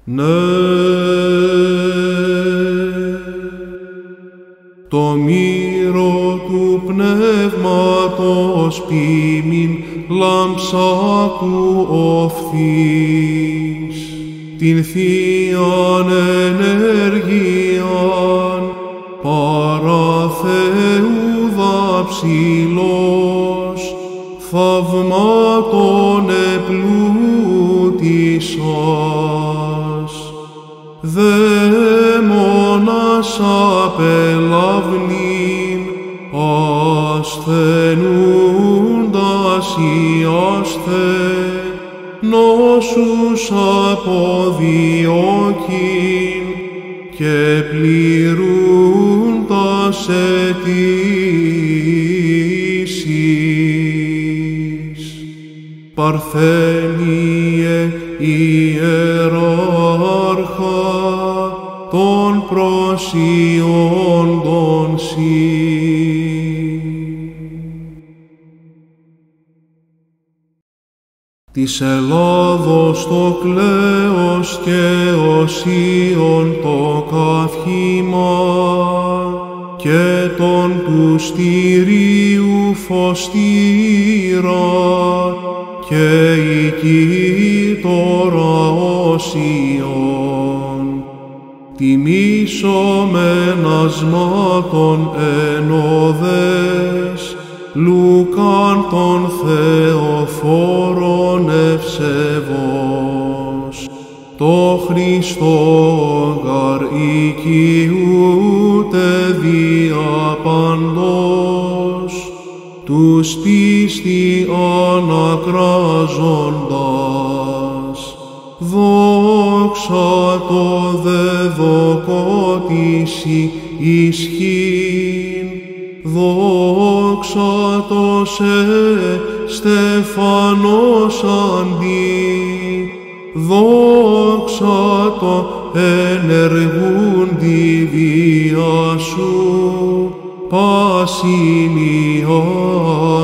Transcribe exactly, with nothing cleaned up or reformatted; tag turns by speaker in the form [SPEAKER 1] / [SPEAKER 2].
[SPEAKER 1] Ναι, το μύρο του Πνεύματος ποιμήν λάμψα του οφθής, την Θείαν ενέργειαν παρά Θεού δαψιλός, θαυμάτων επλούτησας, δαίμονας απελαύνην, ασθενούντας ιάσθε, νόσους αποδιώκειν και πληρούντας αιτήσεις. Παρθένιε ιεράρχα των προσιόντων σοι. Της Ελλάδος το κλέος και οσίων το καύχημα και των του στηρίου φωστήρα και οικήτορα όσιον, τιμήσομεν ασμάτων ενώδες, Λουκάν τον Θεοφόρον ευσεβώς, το Χριστό γαρ οικειούται δια παντός, τους πίστη ανακράζοντας, δόξα το δεδοκότηση ισχύν, δόξα το σε Στεφανός αντί, δόξα το ενεργούν τη βία σου, πάσιν